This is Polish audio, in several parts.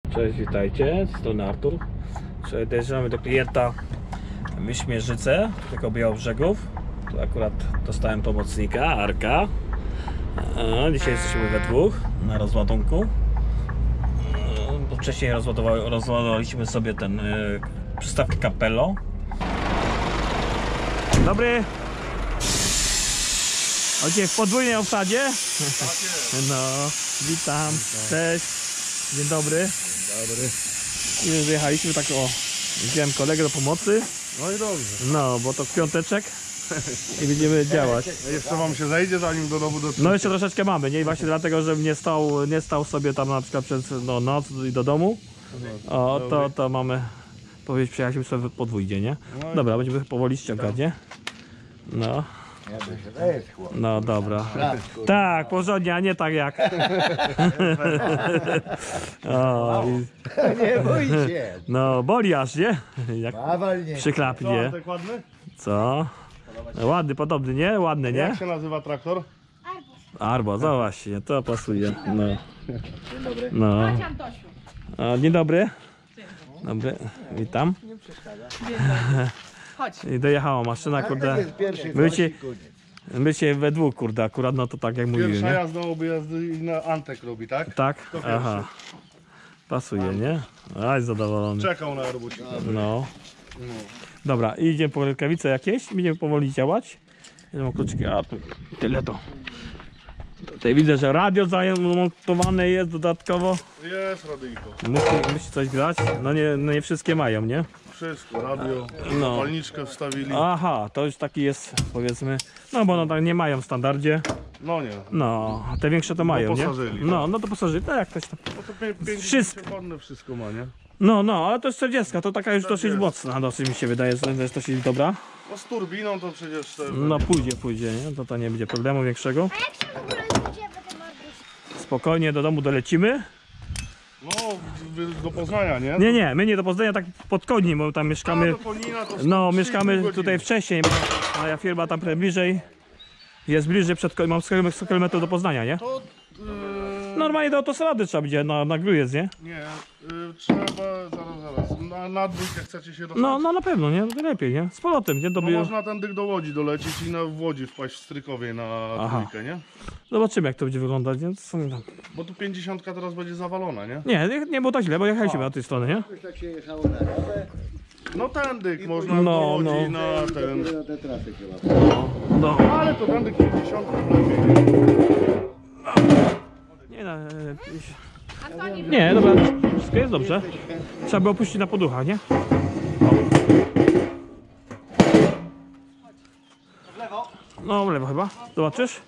Cześć, witajcie, z strony Artur. Dzisiaj dojeżdżamy do klienta w Wyśmierzyce, tylko Białobrzegów. Tu akurat dostałem pomocnika, Arka. Dzisiaj jesteśmy we dwóch na rozładunku. Bo wcześniej rozładowaliśmy sobie ten przystawkę Capello. Dobry! Ocie w podwójnej obsadzie? No, witam. Cześć. Dzień dobry. Dobry. I wyjechaliśmy tak o. Wziąłem kolegę do pomocy. No i dobrze. No, bo to w piąteczek. I będziemy działać. Jeszcze wam się zejdzie, zanim do domu dotrzecie. No jeszcze troszeczkę mamy, nie? I właśnie dlatego, że nie stał sobie tam na przykład przez noc i do domu. O, to mamy. Powiedzieć, przyjechaliśmy sobie podwójnie, nie? Dobra, będziemy powoli ściągać, nie? No. No dobra. Tak, porządnie, a nie tak jak. O, Nie bój się. no, boli aż, nie? Jak Awalnie. przyklapnie. Antek ładny? Co? Ładny, podobny, nie? Ładny, nie? Jak się nazywa traktor? Arbo, no właśnie, to pasuje. No. Dzień dobry. No. O, dzień dobry. Dobry, witam. Chodź. I dojechała maszyna, kurde. jest pierwszy Bycie, koniec. bycie we dwóch, kurde, akurat no to tak jak mówiłem, Pierwsza nie? jazda objazdy i na Antek robi, tak? Tak? To pierwszy. Aha. Pasuje, nie? Aj, zadowolony. Czekał na robocika. No. Dobra, idziemy po rękawice jakieś, będziemy powoli działać. Ja mam kluczyki, a tu tyle to. Tutaj widzę, że radio zamontowane jest dodatkowo. Jest radyjko. Musi coś grać. No nie wszystkie mają, nie? Wszystko, radio, No. zapalniczkę wstawili. Aha, to już taki jest, powiedzmy. No bo no tak nie mają w standardzie. No nie. No, te większe to mają, nie? Doposażyli, tak? No to pasażery, tak jak ktoś tam. No to 50 Wszystko. wszystko ma, nie? No, ale to jest 40, to taka już dosyć mocna, dosyć mi się wydaje, że jest dosyć dobra. No z turbiną to przecież... No pójdzie, nie? To nie będzie problemu większego. A jak się w ogóle idzie potem Markus? Spokojnie do domu dolecimy. No, do Poznania, nie? Nie, my nie do Poznania, tak pod Koniem, bo tam mieszkamy. Do Konina to No, 3,5 mieszkamy godziny. tutaj wcześniej. Moja firma tam bliżej. Jest bliżej, mam 100 km do Poznania, nie? To... Normalnie do autostrady trzeba będzie na Grujec, nie? Nie, trzeba... Zaraz. Na dwójkę chcecie się dostać? No na pewno, nie? Lepiej, nie? Z powrotem, nie? No można ten dyk do Łodzi dolecieć i w Łodzi wpaść w Strykowie na Aha. dwójkę, nie? Zobaczymy, jak to będzie wyglądać, więc... Bo tu 50 teraz będzie zawalona, nie? Nie było tak źle, bo jechaliśmy na tej stronie, nie? Jakoś tak się jechało na rawę No ten dyk można No, do Łodzi no. na ten... na te trasy chyba. No. Ale to ten dyk 50 lepiej. Nie, dobra, wszystko jest dobrze. Trzeba by opuścić na poducha, nie? No, w lewo chyba. Zobaczysz?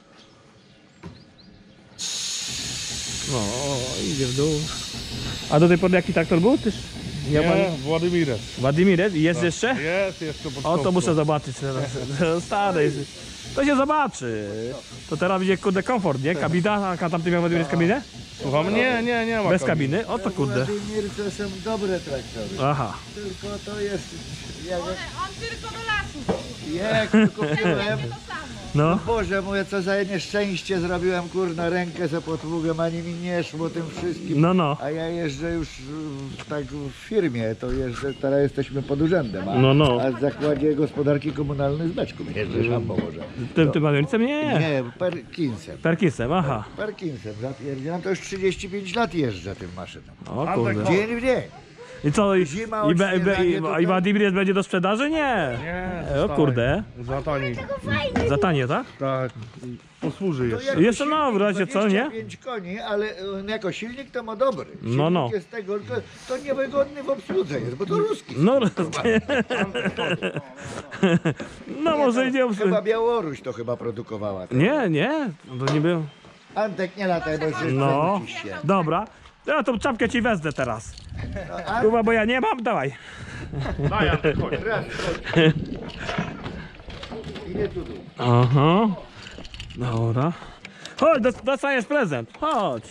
No, idzie w dół. A do tej pory jaki traktor był? Tyż? Nie, Władimirec. Władimirec? Jest jeszcze? Jest jeszcze pod O, to Kostką. muszę zobaczyć teraz. Stary jest. To się zobaczy. To teraz będzie kurde komfort, nie? Kabina, a tamty miał Władimirec kabinę? Słucham? Nie ma Bez kabiny? O to kurde. Władimir to są dobre traktory. Aha. Tylko to jest... Jak, On tylko do lasu. jak tylko byłem... To samo. No. Boże, mówię, co za nieszczęście zrobiłem, kurna, rękę za potługiem, ani mi nie szło tym wszystkim. No. A ja jeżdżę już tak w firmie, to jeżdżę, teraz jesteśmy pod urzędem, No. a w zakładzie gospodarki komunalnej z Beczką jeżdżę, szambo może. Tym Władimircem? Nie. Nie, Perkinsem. Perkisem, aha. Parkinsem, zapierdzielam, to już 35 lat jeżdżę tym maszyną. O kurde. Dzień w dzień. I co? Zima, odśnieżanie tutaj. I Władimirec będzie do sprzedaży? Nie. Nie, O kurde. za tani. Za tanie, tak? Tak, posłuży To jeszcze. jako Jeszcze no, silnik w razie co, nie? 25 koni, ale jako silnik to ma dobry. Silnik No. jest tego, tylko to niewygodny w obsłudze jest, bo to ruski. No, no może idzie. Chyba Białoruś to chyba produkowała. Nie, to nie było. Antek, nie lataj, bo się No, przewrócisz się. dobra. Ja tą czapkę ci wezmę teraz. Chyba, bo ja nie mam, dawaj. Daj, Antek, chodź. Raz, idę tu dół. Aha. Dobra. Chodź, dostaniesz prezent. Chodź.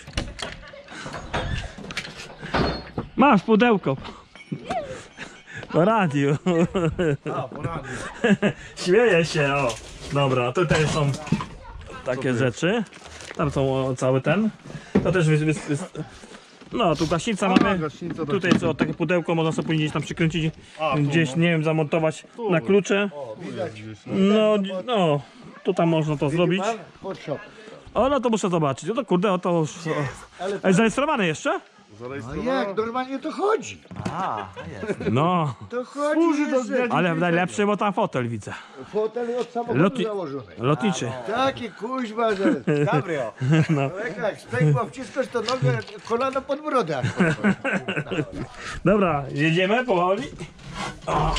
Masz pudełko. Po radiu. A, poradzi. Śmieję się, o. Dobra, tutaj są takie rzeczy. Tam są cały ten. To też No, tu gaśnica A, mamy. gaśnica do Tutaj co, takie pudełko można sobie później gdzieś tam przykręcić, A, tu, gdzieś, no. nie wiem, zamontować Tu. na klucze. Widać. No, tu tam można to zrobić. Pan pod shop. O, no to muszę zobaczyć. No to kurde, o to już... Ale Jest zarejestrowane jeszcze? no Zarejestrowana. jak, normalnie to chodzi. No, To chodzi Służy do jeszcze. zdjęcia. ale najlepsze, bo tam fotel widzę. Fotel od samochodu Lotni- założony. Lotniczy. Taki kuźba, że... Cabrio. No. Jak spękła wciskasz to nogę, kolano pod brodę. aż podchodzi. Dobra, jedziemy powoli. O.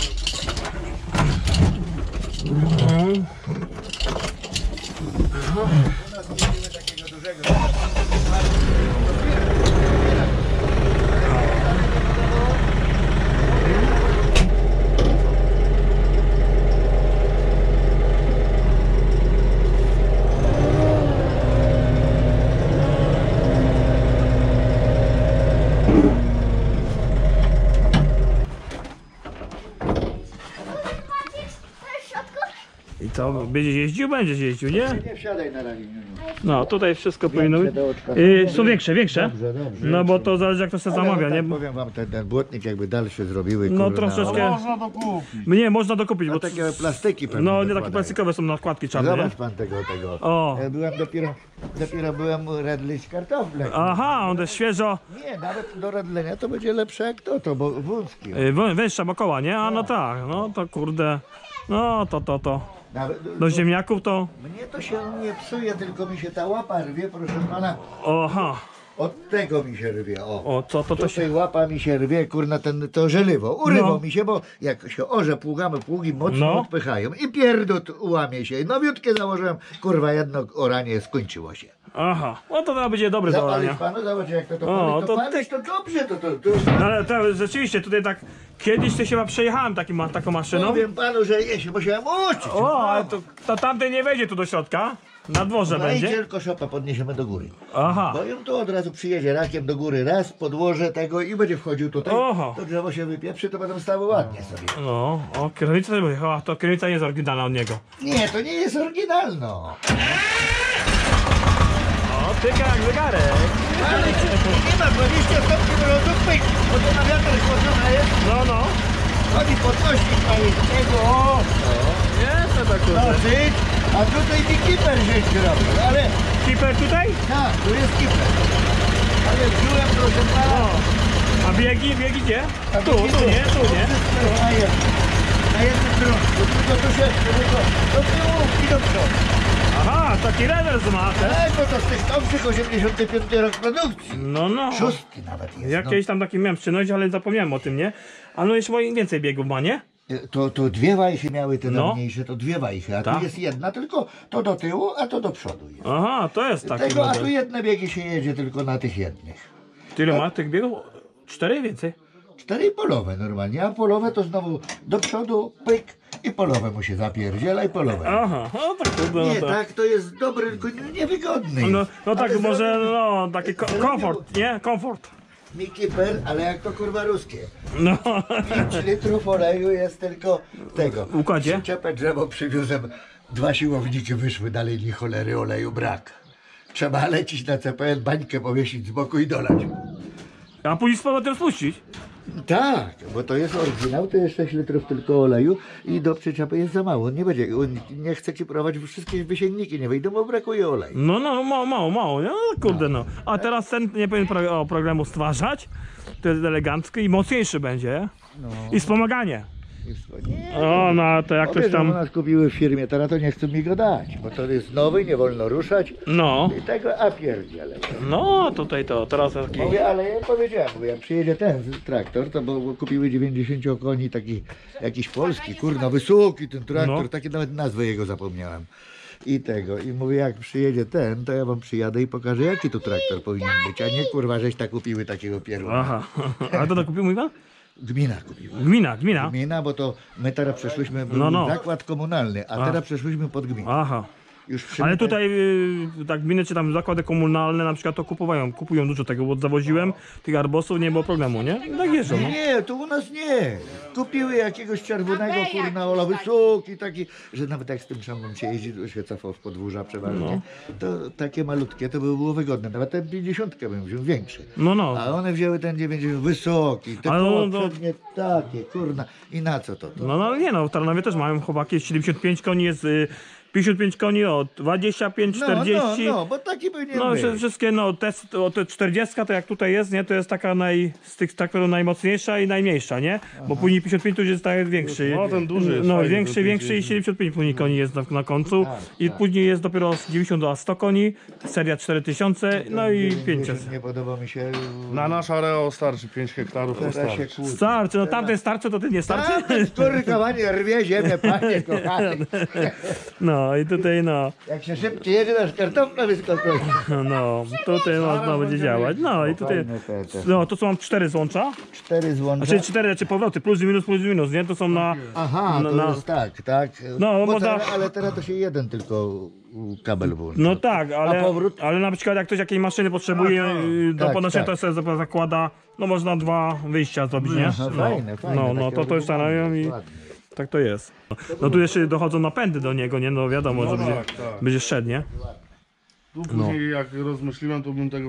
U nas nie mamy takiego dużego. I co, będziesz jeździł? Będziesz jeździł, nie? Nie wsiadaj na ramieniu. No, tutaj wszystko powinno być. dołeczka. Są większe, większe? Dobrze, dobrze. No bo to zależy jak to się zamawia, tak nie? powiem wam, ten błotnik jakby dalsze zrobiły. No, kurna, troszeczkę. Można to kupić. Nie, można dokupić, A bo... takie plastiki pewnie No, nie takie dokładają. plastikowe są nakładki czarne, nie? Zobacz pan tego. O. Byłem dopiero byłem redlić kartofle. Aha, on jest świeżo, Nie, nawet do redlenia to będzie lepsze jak to, bo wąski. węższa bokoła, nie? A no tak, no to kurde, no to. Nawet, Do ziemniaków to, mnie to się nie psuje, tylko mi się ta łapa rwie, proszę pana. aha, Od tego mi się rwie, o. o co to się... Tutaj łapa mi się rwie, kurna, to żeliwo. Urywo No. mi się, bo jak się orze pługamy, pługi mocno No. odpychają. I pierdut ułamie się. Nowiutkie założyłem, kurwa, jedno oranie skończyło się. Aha, no to będzie dobre do Zapalić orania. panu, zobacz jak to O, palić, to palić, to dobrze, to. No, ale to rzeczywiście tutaj tak, kiedyś to się chyba przejechałem taką maszyną. Powiem panu, że ja się musiałem uczyć. O, ale to tamten nie wejdzie tu do środka, na dworze No i będzie. tylko szopa podniesiemy do góry. Aha, Bo ją tu od razu przyjedzie rakiem do góry, raz podłożę tego i będzie wchodził tutaj. Oho. To drzewo się wypieprzy, to będą stały ładnie sobie. no, o, kierownica sobie jechała, to kierownica nie jest oryginalna od niego. Nie, to nie jest oryginalno. O, tyka jak zegarek. Ale nie ma 20 stopni mrozu, pyk, bo to na wiatr chłodzona jest. No, Chodzi podnośnik majewskiego, jest to tak kurde. dosyć, a tutaj mi kiper żeś zrobił, ale Kiper tutaj? tak, tu jest kiper. Ale wziąłem, proszę pana, O, a biegi gdzie? a Tu nie. Na jednym drążku, tylko tu się, tylko do tyłu i do przodu. Aha, taki rewers ma też. Tak, bo to z tych nowszych 85 rok produkcji. No. Szóstki nawet jest. Ja kiedyś tam taki miałem przynoś, ale zapomniałem o tym, nie? A no jeszcze więcej biegów ma, nie? To dwie wajchy miały te No. dawniejsze, to dwie wajchy, a Tak. tu jest jedna, tylko to do tyłu, a to do przodu jest. Aha, to jest taki Tego, a tu model. jedne biegi się jedzie tylko na tych jednych. Tyle ma tych biegów? 4 więcej. 4 polowe normalnie, a polowe to znowu do przodu, pyk i polowe mu się zapierdziela i polowe. Aha, no tak kurde, no Nie, to... tak to jest dobry, tylko niewygodny. No tak, Ale może, zrobił no, taki komfort, nie? Komfort. mi kiper, ale jak to kurwa ruskie. No, 5 litrów oleju jest tylko tego. w układzie? Przyczepę drzewo przywiozłem, 2 siłowniki wyszły, dalej ni cholery oleju brak. Trzeba lecić na CPN, bańkę powiesić z boku i dolać. A później z powrotem spuścić. Tak, bo to jest oryginał, to jest 6 litrów tylko oleju i do przyczepy jest za mało. Nie będzie, nie chce ci prowadzić, wszystkie wysięgniki nie wyjdą, bo brakuje oleju. No, mało, nie? No, kurde, no. A teraz ten nie powinien programu stwarzać. To jest elegancki i mocniejszy będzie. I wspomaganie. O, no to jak ktoś Wiesz, u tam... nas kupiły w firmie, teraz to nie chcą mi go dać, bo to jest nowy, nie wolno ruszać No, i tego, a pierdziele. no tutaj to, teraz taki... Mówię, ale ja powiedziałem, bo jak przyjedzie ten traktor, to bo kupiły 90 koni, taki jakiś polski, kurna, wysoki ten traktor, No. takie nawet nazwę jego zapomniałem. I tego, i mówię, jak przyjedzie ten, to ja wam przyjadę i pokażę, jaki tu traktor powinien być, a nie kurwa, żeś tak kupiły takiego pierwa. Aha, a to kupił mój pan? Gmina kupiła. Gmina. Gmina, bo to my teraz przeszłyśmy, był No. zakład komunalny, a teraz przeszłyśmy pod gminę. Aha. już przy Ale tutaj tak gminy czy tam zakłady komunalne na przykład to kupują dużo tego, bo zawoziłem tych arbosów, nie było problemu, nie? I tak jeżdżą, no. Nie, to u nas nie. Kupiły jakiegoś czerwonego, kurna, ola, wysoki taki, że nawet jak z tym szambem się jeździ, to się cofał w podwórza przeważnie, to takie malutkie, to by było wygodne. Nawet ten 50 bym wziął większy. No. A one wzięły ten 90 wysoki, te Ale koła no, przednie takie, kurna. I na co to? No nie no, w Tarnowie też mają chłopaki, jest 75 koni, jest 55 koni, 25, 40. No, bo taki by nie No był. wszystkie, no te 40 to jak tutaj jest, nie, to jest taka z tych traktorów najmocniejsza i najmniejsza, nie? Bo później 55 to już jest tak większy. No, ten duży jest No fajny, większy do i 50. 75 później koni jest na końcu. I później jest dopiero z 90 do 100 koni, seria 4000, no i 500. Nie podoba mi się. Na nasz areał starczy 5 hektarów, to Teraz się starczy. kłóci. Starczy, no tamten starczy, to ty nie starczy? Tam skorykowanie rwie ziemię, panie kochany. No i tutaj no, Jak się szybciej jedzie, nasz kartofla wyskakuje. tutaj można będzie działać. No i tutaj, Fajne te. no to są 4 złącza, 4 złącza. znaczy 4 powroty, plus i minus, nie? To są na... Aha, to na- jest tak. No, Bo można- ale teraz to się jeden tylko kabel włącza. No tak, A powrót? ale na przykład jak ktoś jakiejś maszyny potrzebuje do Tak, podnoszenia, tak. to sobie zakłada, no można 2 wyjścia zrobić, nie? No, fajne. No, takie to już starają i ładne. tak to jest. No tu jeszcze dochodzą napędy do niego, nie? No wiadomo, że będzie, tak. będzie szedł, nie? Tu później jak rozmyśliłem, to bym tego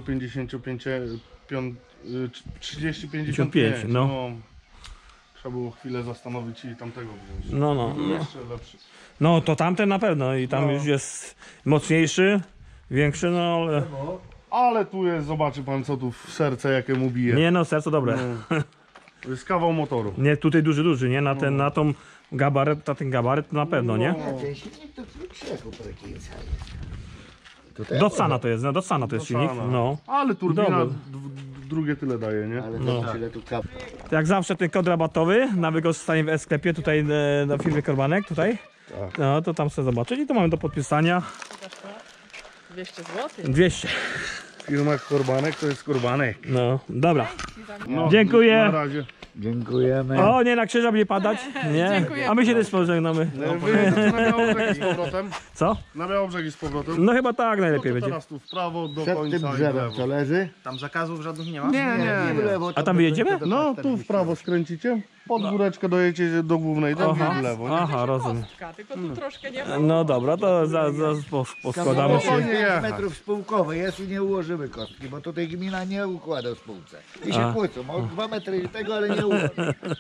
30-55, no. Trzeba było chwilę zastanowić i tamtego wziąć. No. Jeszcze lepszy. No to tamten na pewno i tam już jest mocniejszy, większy, no ale... Ale tu jest, zobaczy pan co tu w serce jakie mu bije. Nie no, serce dobre. To jest kawał motoru. Nie, tutaj duży, nie? Na tą gabaret, na ten gabaret to na pewno, nie? A ten silnik to krzeku prekinca jest. Tutaj Do Sana to jest, no do Sana to jest silnik, Sana. no. Ale turbina Dobra. drugie tyle daje, nie? Ale zobacz ile tu kap. Jak zawsze ten kod rabatowy na wykorzystanie w e-sklepie tutaj na firmie Korbanek tutaj. No to tam sobie zobaczyć i to mamy do podpisania 200 zł. 200. Firma Korbanek to jest Korbanek. No dobra. No, Dziękuję. Na razie. Dziękujemy. O nie, na krzyża będzie padać. Nie. Dziękuję. A my się też pożegnamy. Wyjedziecie na Białobrzegi z powrotem? Co? Na Białobrzegi z powrotem? No chyba tak No najlepiej to będzie. teraz tu w prawo do Przed końca tym i w drzewem lewo. co leży? Tam zakazów żadnych nie ma? Nie w lewo. A tam wyjedziemy? No tu w prawo skręcicie, pod góreczkę dojedziecie do głównej drogi i w lewo. Nie? Aha, rozumiem. Tylko tu troszkę nie ma. No dobra, to poskładamy się. 5 metrów spółkowy jest i nie ułożymy kostki, bo tutaj gmina nie układa w spółce. I się kłócą, o 2 metry tego, ale nie ułoży.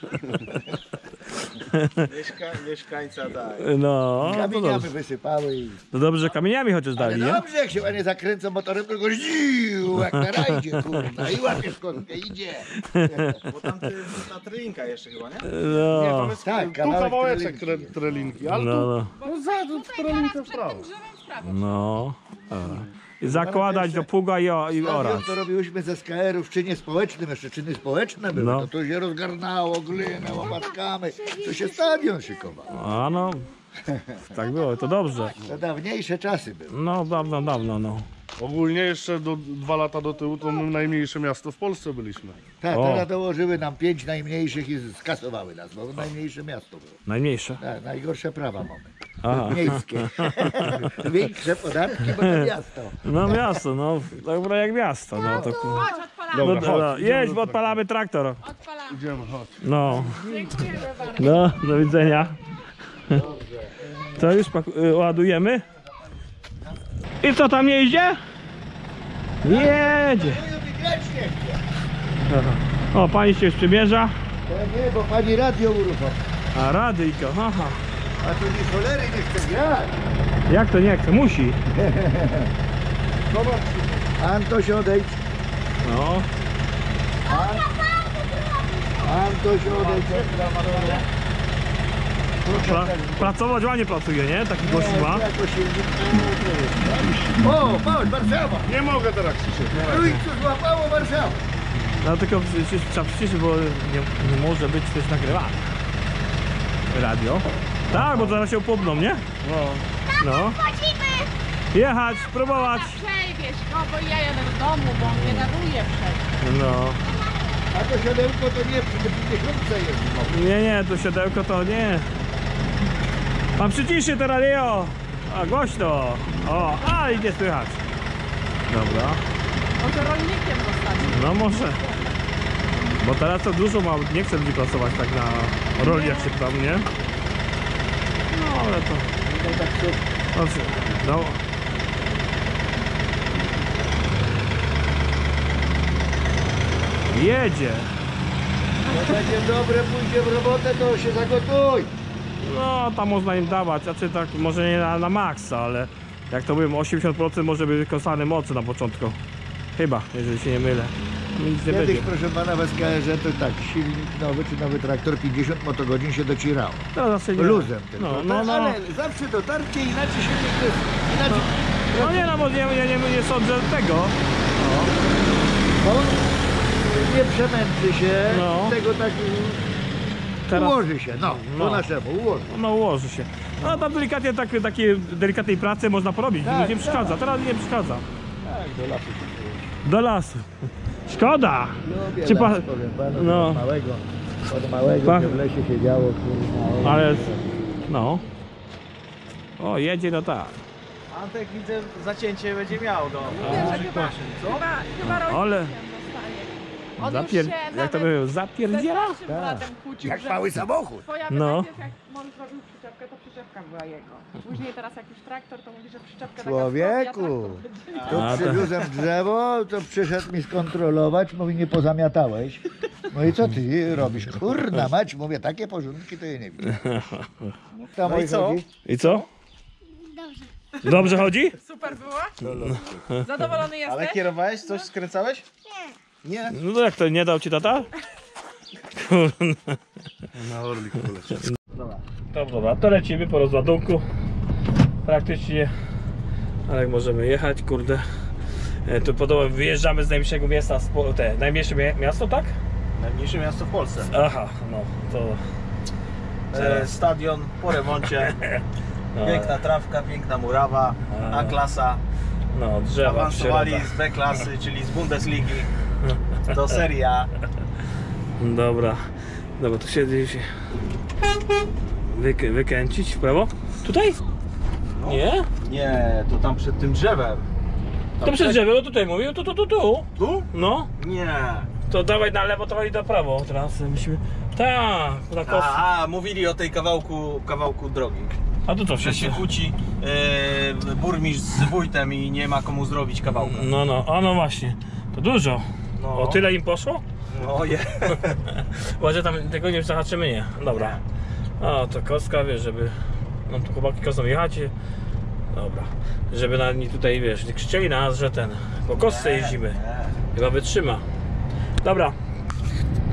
Mieszkańca tak. No, to Kamieniami dobrze. wysypały i... To dobrze, że kamieniami chociaż Ale dali, nie? dobrze, jak się panie zakręcą motorem, tylko ziu, jak na rajdzie, kurwa. I łapiesz kostkę, idzie. Bo tam ta trylinka jeszcze chyba, nie? No, Tak, Tu kawałeczek trelinki. trelinki, ale no. tu za trelinkę w prawo. No. I zakładać do pługa i orać. To robiłyśmy ze SKR-ów w czynie społecznym, jeszcze czyny społeczne były, No. to tu się rozgarnało, glynę, łopatkami, to się stadion szykował. A no, tak było, to dobrze. To dawniejsze czasy były. No, dawno, no. Ogólnie jeszcze 2 lata do tyłu to my najmniejsze miasto w Polsce byliśmy. Tak, O. teraz dołożyły nam 5 najmniejszych i skasowały nas, bo najmniejsze miasto było. Najmniejsze. Tak, najgorsze prawa mamy. Aha. Miejskie. Większe podatki, bo to miasto. No miasto, no, dobra jak miasto, no to... Chodź, odpalamy. No, Dobra, dobra, chodź, jedź, bo odpalamy traktor. Odpalamy. Idziemy, chodź. No, Dziękujemy bardzo. no, do widzenia. To już ładujemy. I co tam nie idzie? Jedzie. Aha. O, pani się już przymierza. To nie, bo pani radio uruchomi. A radyjko, aha. A tu nie cholery nie chce grać. Jak to nie chce? Musi. Antoś odejdź. No. Antoś odejdź. Pracować ładnie pracuje, nie? Taki głosik ma. Jako silnik. O, patrz, Warszawa. Nie mogę teraz krzyczeć. Trójcu złapało Warszawę. No tylko przecież trzeba przyciszyć, bo nie może być też nagrywane. Radio. Tak, bo zaraz się upomną, nie? No. Chodzimy! Jechać, próbować. Przejdziesz go, bo ja jadę do domu, bo on nie daruje przecież. No. A to siodełko to nie, przy 50 jest. Nie, to siodełko to nie. Pan przyciszy to radio. A głośno! O, a i nie słychać. Dobra. Może rolnikiem zostać. No może. Bo teraz to dużo ma, nie chcę ludzi pracować tak na roli jak się tam, nie? No ale to... No, jedzie. Jak będzie dobre, pójdzie w robotę, to się zagotuj. No tam można im dawać, znaczy tak może nie na maksa, ale jak to mówię 80% może być wykorzystane mocy na początku. Chyba, jeżeli się nie mylę. Nic nie Kiedyś, będzie. proszę pana, w SKR-ze to tak, silnik nowy czy nowy traktor 50 motogodzin się docierało. Teraz zawsze nie. Luzem tylko. No. Ale zawsze dotarcie, inaczej się nie jest. Inaczej. No nie no, bo nie sądzę tego. On nie przemęczy się, No. tego tak Teraz- ułoży się, no, No. po naszemu ułoży. No ułoży się. No tam delikatnie takiej delikatnej pracy można porobić, Tak, nie przeszkadza, teraz nie przeszkadza. Tak, do lasu się położy. Do lasu. Szkoda! Lubię Czy las, pan- powiem panu, no. od małego Pan- się w lesie siedziało, kurwa. Ale... No. O, jedzie no tak. Antek widzę zacięcie będzie miał do... Mówię, że chyba rolnikiem Ale- zostanie. On Zapier... już się Jak to nawet było? ze Zapierdziela? starszym bratem kłócił, Jak że mały samochód. twoja No. najpierw jak on zrobił przyczepkę, to przyczepka była jego. Później teraz jak już traktor, to mówi, że przyczepka Człowieku. taka Tu A, to- przywiózłem drzewo, to przyszedł mi skontrolować, mówi, nie pozamiatałeś. No i co ty robisz? Kurna mać, mówię, takie porządki to ja nie widzę. Tam No i co? chodzi? I co? Dobrze. Dobrze chodzi? Super było? Zadowolony jesteś? Ale kierowałeś? Coś skręcałeś? Nie. No to jak to, nie dał ci tata? Kurna. Na Orlik poleciał. Dobra, to lecimy po rozładunku. Praktycznie. Ale jak możemy jechać, kurde. Tu podobno wyjeżdżamy z najmniejszego miasta, najmniejsze miasto, tak? Najmniejsze miasto w Polsce. Aha, no to... Stadion po remoncie. No, Piękna trawka, piękna murawa. A klasa. no drzewa, Awansowali przyroda. z B klasy, czyli z Bundesligi do Serie A. Dobra, tu się wykręcić w prawo? Tutaj? Nie? Nie, to tam przed tym drzewem. To przed drzewem, no tutaj mówię, tu. Tu? No, Nie. to dawaj na lewo, to i na prawo. Teraz musimy... Tak, na kos... Mówili o tej kawałku drogi. A to co Że się wszyscy? kłóci burmistrz z wójtem i nie ma komu zrobić kawałka. No właśnie. To dużo. No. O tyle im poszło? No je. Może tam tego nie zahaczymy, nie. Dobra. O, to kostka, wiesz, żeby... No tu chłopaki kostą jechać. Dobra. Żeby na nie tutaj, wiesz, nie krzyczeli na nas, że po kostce jeździmy. Chyba wytrzyma. Dobra,